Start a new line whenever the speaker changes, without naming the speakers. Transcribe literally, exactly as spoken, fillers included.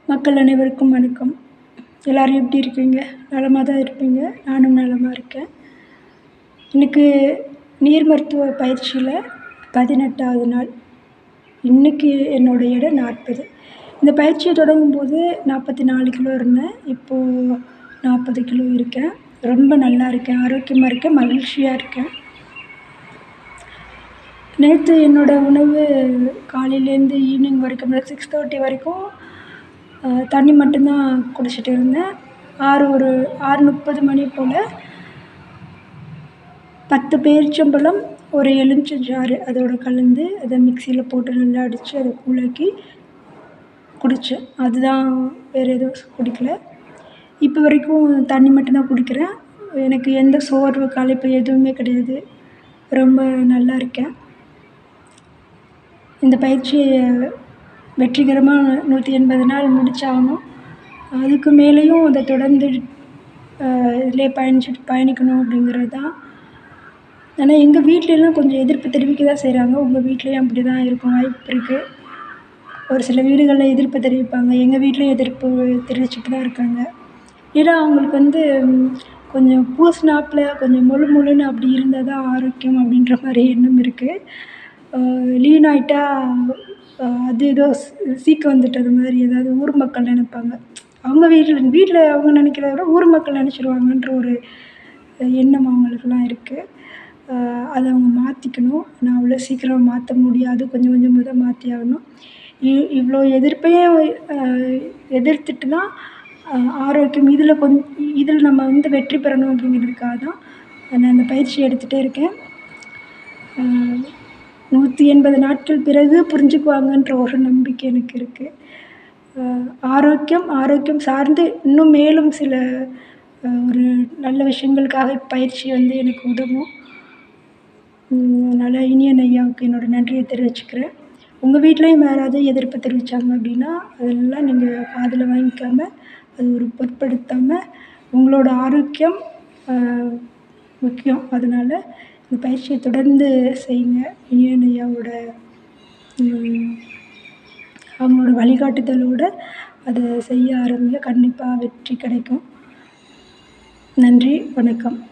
மக்கள் அனைவருக்கும் வணக்கம். எல்லோரும் எப்படி இருக்கீங்க? நலமாக தான் இருப்பீங்க. நானும் நலமாக இருக்கேன். இன்றைக்கி நீர் மருத்துவ பயிற்சியில் பதினெட்டாவது நாள். இன்றைக்கி என்னோடய எடை நாற்பது. இந்த பயிற்சியை தொடங்கும்போது நாற்பத்தி நாலு கிலோ இருந்தேன். இப்போது நாற்பது கிலோ இருக்கேன். ரொம்ப நல்லா இருக்கேன், ஆரோக்கியமாக இருக்கேன், மகிழ்ச்சியாக இருக்கேன். நேற்று என்னோடய உணவு காலையிலேருந்து ஈவினிங் வரைக்கும் சிக்ஸ் தேர்ட்டி வரைக்கும் தண்ணி மட்டும்தான் குடிச்சிட்டு இருந்தேன். ஆறு ஒரு ஆறு முப்பது மணி போல் பத்து பேரிச்சம்பழம், ஒரு எலுமிச்சஞ்சாறு அதோடு கலந்து அதை மிக்சியில் போட்டு நல்லா அடித்து அதை கூழாக்கி குடித்தேன். அதுதான், வேறு எதுவும் குடிக்கல. இப்போ வரைக்கும் தண்ணி மட்டும்தான் குடிக்கிறேன். எனக்கு எந்த சோர்வு, களைப்பு எதுவுமே கிடையாது. ரொம்ப நல்லா இருக்கேன். இந்த பயிற்சியை வெற்றிகரமாக நூற்றி எண்பது நாள் முடிச்சாகணும். அதுக்கு மேலேயும் அதை தொடர்ந்து இதிலே பயணிச்சுட்டு பயணிக்கணும் அப்படிங்கிறது தான். ஆனால் எங்கள் வீட்லலாம் கொஞ்சம் எதிர்ப்பு தெரிவிக்க தான் செய்கிறாங்க. உங்கள் வீட்லேயும் அப்படி தான் இருக்கும் வாய்ப்பு இருக்குது. ஒரு சில வீடுகளில் எதிர்ப்பு தெரிவிப்பாங்க. எங்கள் வீட்லேயும் எதிர்ப்பு தெரிவிச்சுட்டு தான் இருக்காங்க. ஏன்னா அவங்களுக்கு வந்து கொஞ்சம் பூசினாப்பில் கொஞ்சம் முழு முழுன்னு அப்படி இருந்தால் தான் ஆரோக்கியம் அப்படின்ற மாதிரி எண்ணம் இருக்குது. லீன் ஆகிட்டா அது ஏதோ சீக்கிரம் வந்துட்டது மாதிரி ஏதாவது ஊர் மக்கள் நினைப்பாங்க. அவங்க வீட்டில் வீட்டில் அவங்க நினைக்கிறத விட ஊர் மக்கள் நினச்சிருவாங்கன்ற ஒரு எண்ணம் அவங்களுக்குலாம் இருக்குது. அதை அவங்க மாற்றிக்கணும். நான் அவ்வளோ சீக்கிரம் மாற்ற முடியாது. கொஞ்சம் கொஞ்சமாக தான் மாற்றி ஆகணும். இ இவ்வளோ எதிர்ப்பையும் எதிர்த்துட்டு தான் ஆரோக்கியம் இதில் கொஞ் இதில் நம்ம வந்து வெற்றி பெறணும் அப்படிங்கிறதுக்காக தான் நான் அந்த பயிற்சி எடுத்துகிட்டே இருக்கேன். நூற்றி எண்பது நாட்கள் பிறகு புரிஞ்சுக்குவாங்கன்ற ஒரு நம்பிக்கை எனக்கு இருக்குது. ஆரோக்கியம் ஆரோக்கியம் சார்ந்து இன்னும் மேலும் சில ஒரு நல்ல விஷயங்களுக்காக பயிற்சி வந்து எனக்கு உதவும். அதனால் இனியன் ஐயாவுக்கு என்னோடய நன்றியை தெரிவிச்சுக்கிறேன். உங்கள் வீட்லேயும் யாராவது எதிர்ப்பு தெரிவித்தாங்க அப்படின்னா அதெல்லாம் நீங்கள் காதில் வாங்கிக்காமல், அது ஒரு பொருட்படுத்தாமல், உங்களோட ஆரோக்கியம் முக்கியம். அதனால் இந்த பயிற்சியை தொடர்ந்து செய்யுங்க. இனியன் ஐயாவோட அவங்களோட வழிகாட்டுதலோடு அதை செய்ய ஆரம்பிங்க. கண்டிப்பாக வெற்றி கிடைக்கும். நன்றி, வணக்கம்.